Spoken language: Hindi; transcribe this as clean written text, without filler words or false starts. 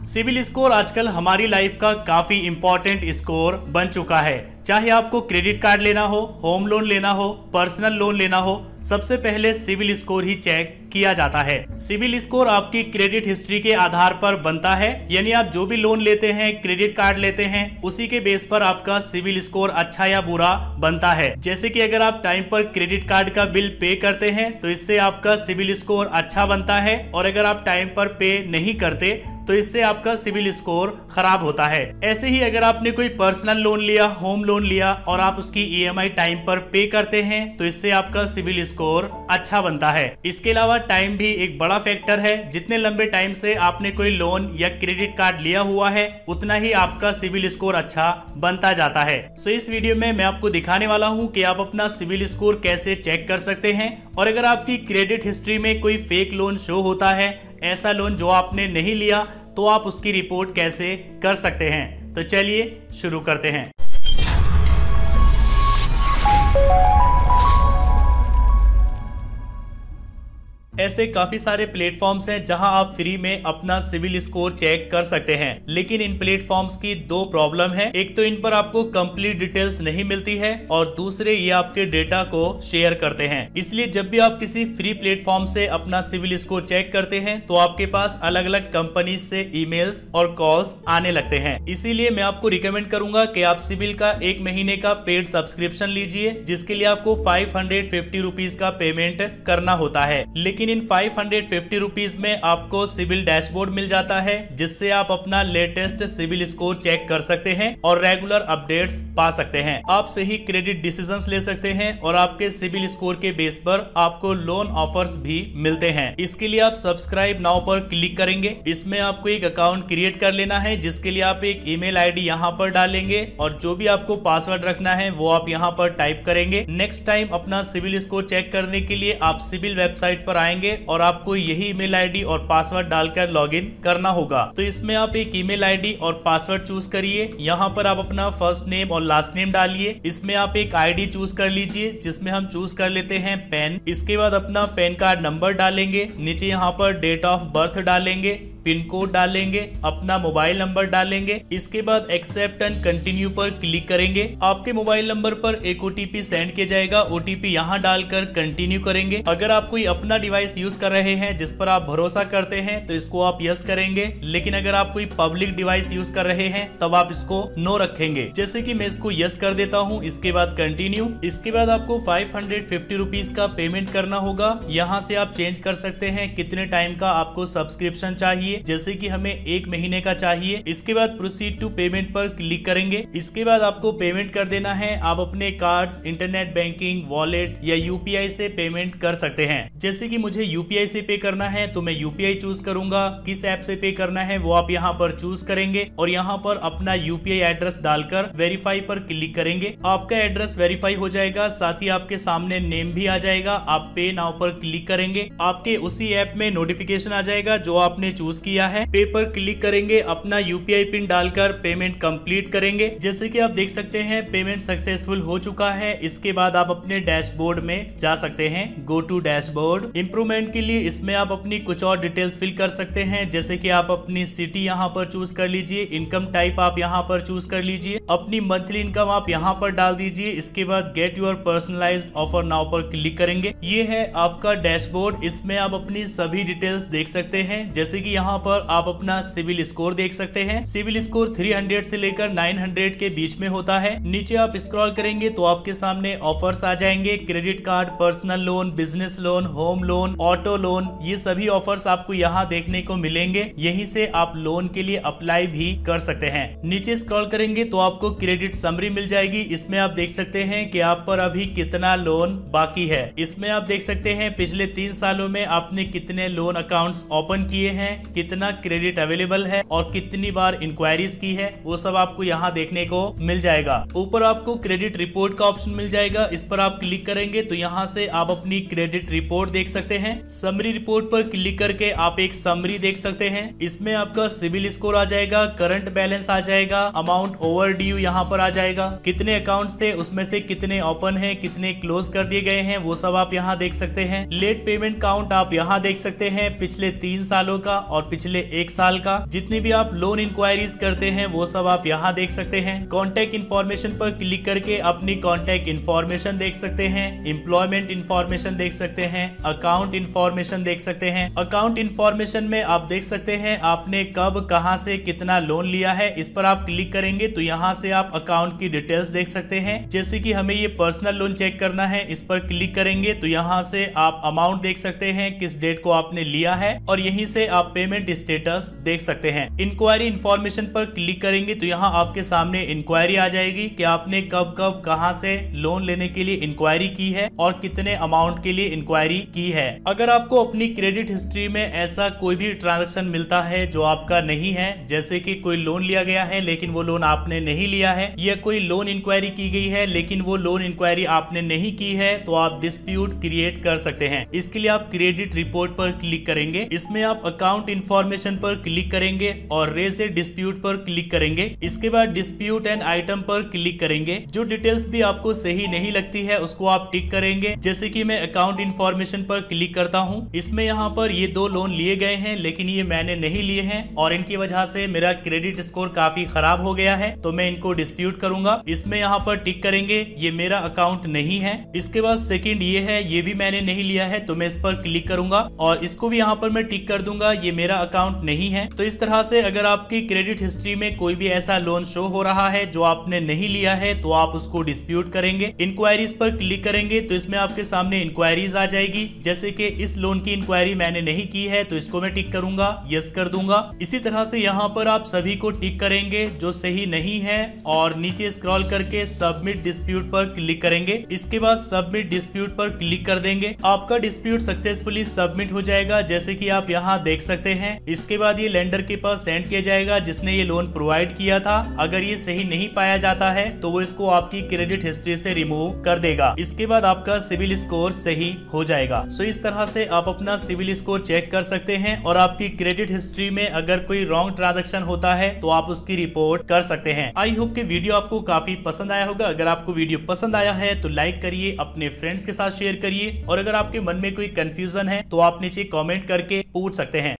सिविल स्कोर आजकल हमारी लाइफ का काफी इंपॉर्टेंट स्कोर बन चुका है। चाहे आपको क्रेडिट कार्ड लेना हो, होम लोन लेना हो, पर्सनल लोन लेना हो, सबसे पहले सिविल स्कोर ही चेक किया जाता है। सिविल स्कोर आपकी क्रेडिट हिस्ट्री के आधार पर बनता है, यानी आप जो भी लोन लेते हैं, क्रेडिट कार्ड लेते हैं, उसी के बेस पर आपका सिविल स्कोर अच्छा या बुरा बनता है। जैसे कि अगर आप टाइम पर क्रेडिट कार्ड का बिल पे करते हैं तो इससे आपका सिविल स्कोर अच्छा बनता है, और अगर आप टाइम पर पे नहीं करते तो इससे आपका सिविल स्कोर खराब होता है। ऐसे ही अगर आपने कोई पर्सनल लोन लिया, होम लोन लिया और आप उसकी ईएमआई टाइम पर पे करते हैं तो इससे आपका सिविल स्कोर अच्छा बनता है। इसके अलावा टाइम भी एक बड़ा फैक्टर है। जितने लंबे टाइम से आपने कोई लोन या क्रेडिट कार्ड लिया हुआ है उतना ही आपका सिविल स्कोर अच्छा बनता जाता है। सो इस वीडियो में मैं आपको दिखाने वाला हूँ कि आप अपना सिविल स्कोर कैसे चेक कर सकते हैं, और अगर आपकी क्रेडिट हिस्ट्री में कोई फेक लोन शो होता है, ऐसा लोन जो आपने नहीं लिया, तो आप उसकी रिपोर्ट कैसे कर सकते हैं। तो चलिए शुरू करते हैं। ऐसे काफी सारे प्लेटफॉर्म्स हैं जहां आप फ्री में अपना सिविल स्कोर चेक कर सकते हैं, लेकिन इन प्लेटफॉर्म्स की दो प्रॉब्लम है। एक तो इन पर आपको कंप्लीट डिटेल्स नहीं मिलती है, और दूसरे ये आपके डेटा को शेयर करते हैं। इसलिए जब भी आप किसी फ्री प्लेटफॉर्म से अपना सिविल स्कोर चेक करते हैं तो आपके पास अलग अलग कंपनी से ईमेल्स और कॉल्स आने लगते हैं। इसीलिए मैं आपको रिकमेंड करूंगा कि आप सिविल का 1 महीने का पेड सब्सक्रिप्शन लीजिए, जिसके लिए आपको 550 रुपीज का पेमेंट करना होता है। लेकिन इन 550 रुपीज में आपको सिविल डैशबोर्ड मिल जाता है, जिससे आप अपना लेटेस्ट सिविल स्कोर चेक कर सकते हैं और रेगुलर अपडेट्स पा सकते हैं। आप सही क्रेडिट डिसीजंस ले सकते हैं और आपके सिविल स्कोर के बेस पर आपको लोन ऑफर्स भी मिलते हैं। इसके लिए आप सब्सक्राइब नाउ पर क्लिक करेंगे। इसमें आपको एक अकाउंट क्रिएट कर लेना है, जिसके लिए आप एक ईमेल आईडी यहाँ पर डालेंगे और जो भी आपको पासवर्ड रखना है वो आप यहाँ पर टाइप करेंगे। नेक्स्ट टाइम अपना सिविल स्कोर चेक करने के लिए आप सिविल वेबसाइट पर आएंगे और आपको यही ईमेल आईडी और पासवर्ड डालकर लॉगिन करना होगा। तो इसमें आप एक ईमेल आईडी और पासवर्ड चूज करिए। यहाँ पर आप अपना फर्स्ट नेम और लास्ट नेम डालिए। इसमें आप एक आईडी चूज कर लीजिए, जिसमें हम चूज कर लेते हैं पेन। इसके बाद अपना पैन कार्ड नंबर डालेंगे, नीचे यहाँ पर डेट ऑफ बर्थ डालेंगे, पिन कोड डालेंगे, अपना मोबाइल नंबर डालेंगे। इसके बाद एक्सेप्ट एंड कंटिन्यू पर क्लिक करेंगे। आपके मोबाइल नंबर पर एक ओटीपी सेंड किया जाएगा, ओटीपी यहाँ डालकर कंटिन्यू करेंगे। अगर आप कोई अपना डिवाइस यूज कर रहे हैं जिस पर आप भरोसा करते हैं तो इसको आप यस करेंगे, लेकिन अगर आप कोई पब्लिक डिवाइस यूज कर रहे हैं तब आप इसको नो रखेंगे। जैसे कि मैं इसको यस कर देता हूँ। इसके बाद कंटिन्यू। इसके बाद आपको 550 रुपीज का पेमेंट करना होगा। यहाँ से आप चेंज कर सकते हैं कितने टाइम का आपको सब्सक्रिप्शन चाहिए, जैसे कि हमें 1 महीने का चाहिए। इसके बाद प्रोसीड टू पेमेंट पर क्लिक करेंगे। इसके बाद आपको पेमेंट कर देना है। आप अपने कार्ड्स, इंटरनेट बैंकिंग, वॉलेट या यूपीआई से पेमेंट कर सकते हैं। जैसे कि मुझे यूपीआई से पे करना है तो मैं यूपीआई चूज करूंगा। किस ऐप से पे करना है वो आप यहाँ पर चूज करेंगे और यहाँ पर अपना यूपीआई एड्रेस डालकर वेरीफाई पर क्लिक करेंगे। आपका एड्रेस वेरीफाई हो जाएगा, साथ ही आपके सामने नेम भी आ जाएगा। आप पे नाउ पर क्लिक करेंगे। आपके उसी ऐप में नोटिफिकेशन आ जाएगा जो आपने चूज किया है। पे पर क्लिक करेंगे, अपना यूपीआई पिन डालकर पेमेंट कंप्लीट करेंगे। जैसे कि आप देख सकते हैं पेमेंट सक्सेसफुल हो चुका है। इसके बाद आप अपने डैशबोर्ड में जा सकते हैं। Go to dashboard. इंप्रूवमेंट के लिए इसमें आप अपनी कुछ और डिटेल्स फिल कर सकते हैं, जैसे कि आप अपनी सिटी यहाँ पर चूज कर लीजिए, इनकम टाइप आप यहाँ पर चूज कर लीजिए, अपनी मंथली इनकम आप यहाँ पर डाल दीजिए। इसके बाद get your personalised offer now पर क्लिक करेंगे। ये है आपका डैशबोर्ड। इसमें आप अपनी सभी डिटेल्स देख सकते हैं, जैसे कि यहाँ पर आप अपना सिविल स्कोर देख सकते हैं। सिविल स्कोर 300 से लेकर 900 के बीच में होता है। नीचे आप स्क्रॉल करेंगे तो आपके सामने ऑफर्स आ जाएंगे। Credit card, personal loan, business loan, home loan, auto loan, ये सभी ऑफर्स आपको यहाँ देखने को मिलेंगे। यहीं से आप लोन के लिए अप्लाई भी कर सकते हैं। नीचे स्क्रॉल करेंगे तो आपको क्रेडिट समरी मिल जाएगी। इसमें आप देख सकते हैं कि आप पर अभी कितना लोन बाकी है। इसमें आप देख सकते हैं पिछले 3 सालों में आपने कितने लोन अकाउंट्स ओपन किए हैं, कितना क्रेडिट अवेलेबल है और कितनी बार इंक्वायरीज की है, वो सब आपको यहाँ देखने को मिल जाएगा। ऊपर आपको क्रेडिट रिपोर्ट का ऑप्शन मिल जाएगा। इस पर आप क्लिक करेंगे तो यहाँ से आप अपनी क्रेडिट रिपोर्ट देख सकते हैं। समरी रिपोर्ट पर क्लिक करके आप एक समरी देख सकते हैं। इसमें आपका सिविल स्कोर आ जाएगा, करंट बैलेंस आ जाएगा, अमाउंट ओवर ड्यू यहाँ पर आ जाएगा, कितने अकाउंट्स थे उसमें से कितने ओपन है, कितने क्लोज कर दिए गए हैं, वो सब आप यहाँ देख सकते हैं। लेट पेमेंट काउंट आप यहाँ देख सकते हैं पिछले 3 सालों का और पिछले 1 साल का। जितनी भी आप लोन इंक्वायरीज करते हैं वो सब आप यहाँ देख सकते हैं। कॉन्टेक्ट इन्फॉर्मेशन पर क्लिक करके अपनी कॉन्टेक्ट इन्फॉर्मेशन देख सकते हैं, एम्प्लॉयमेंट इन्फॉर्मेशन देख सकते हैं, अकाउंट इन्फॉर्मेशन देख सकते हैं। अकाउंट इन्फॉर्मेशन में आप देख सकते हैं आपने कब कहां से कितना लोन लिया है। इस पर आप क्लिक करेंगे तो यहाँ से आप अकाउंट की डिटेल्स देख सकते हैं। जैसे कि हमें ये पर्सनल लोन चेक करना है, इस पर क्लिक करेंगे तो यहाँ से आप अमाउंट देख सकते हैं, किस डेट को आपने लिया है, और यहीं से आप पेमेंट स्टेटस देख सकते हैं। इंक्वायरी इन्फॉर्मेशन पर क्लिक करेंगे तो यहाँ आपके सामने इंक्वायरी आ जाएगी कि आपने कब कब कहां से लोन लेने के लिए इंक्वायरी की है और कितने अमाउंट के लिए इंक्वायरी की है। अगर आपको अपनी क्रेडिट हिस्ट्री में ऐसा कोई भी ट्रांजैक्शन मिलता है जो आपका नहीं है, जैसे कि कोई लोन लिया गया है लेकिन वो लोन आपने नहीं लिया है, या कोई लोन इंक्वायरी की गई है लेकिन वो लोन इंक्वायरी आपने नहीं की है, तो आप डिस्प्यूट क्रिएट कर सकते हैं। इसके लिए आप क्रेडिट रिपोर्ट पर क्लिक करेंगे, इसमें आप अकाउंट इन्फॉर्मेशन पर क्लिक करेंगे और रेज ए डिस्प्यूट पर क्लिक करेंगे। इसके बाद डिस्प्यूट एंड आइटम पर क्लिक करेंगे। जो डिटेल्स भी आपको सही नहीं लगती है उसको आप टिक करेंगे। जैसे कि मैं अकाउंट इन्फॉर्मेशन पर क्लिक करता हूँ, इसमें यहाँ पर ये 2 लोन लिए गए हैं लेकिन ये मैंने नहीं लिए हैं और इनकी वजह से मेरा क्रेडिट स्कोर काफी खराब हो गया है, तो मैं इनको डिस्प्यूट करूंगा। इसमें यहाँ पर टिक करेंगे, ये मेरा अकाउंट नहीं है। इसके बाद सेकंड ये है, ये भी मैंने नहीं लिया है, तो मैं इस पर क्लिक करूंगा और इसको भी यहाँ पर मैं टिक कर दूंगा, ये मेरा अकाउंट नहीं है। तो इस तरह से अगर आपकी क्रेडिट हिस्ट्री में कोई भी ऐसा लोन शो हो रहा है जो आपने नहीं लिया है तो आप उसको डिस्प्यूट करेंगे। इंक्वायरीज पर क्लिक करेंगे तो इसमें आपके सामने इंक्वायरीज आ जाएगी। जैसे कि इस लोन की इंक्वायरी मैंने नहीं की है तो इसको मैं टिक करूंगा, यस कर दूंगा। इसी तरह से यहाँ पर आप सभी को टिक करेंगे जो सही नहीं है और नीचे स्क्रॉल करके सबमिट डिस्प्यूट पर क्लिक करेंगे। इसके बाद सबमिट डिस्प्यूट पर क्लिक कर देंगे, आपका डिस्प्यूट सक्सेसफुली सबमिट हो जाएगा, जैसे कि आप यहाँ देख सकते हैं। इसके बाद ये लेंडर के पास सेंड किया जाएगा जिसने ये लोन प्रोवाइड किया था। अगर ये सही नहीं पाया जाता है तो वो इसको आपकी क्रेडिट हिस्ट्री से रिमूव कर देगा। इसके बाद आपका सिविल स्कोर सही हो जाएगा। सो इस तरह से आप अपना सिविल स्कोर चेक कर सकते हैं और आपकी क्रेडिट हिस्ट्री में अगर कोई रॉन्ग ट्रांजैक्शन होता है तो आप उसकी रिपोर्ट कर सकते हैं। आई होप कि वीडियो आपको काफी पसंद आया होगा। अगर आपको वीडियो पसंद आया है तो लाइक करिए, अपने फ्रेंड्स के साथ शेयर करिए और अगर आपके मन में कोई कंफ्यूजन है तो आप नीचे कमेंट करके पूछ सकते हैं।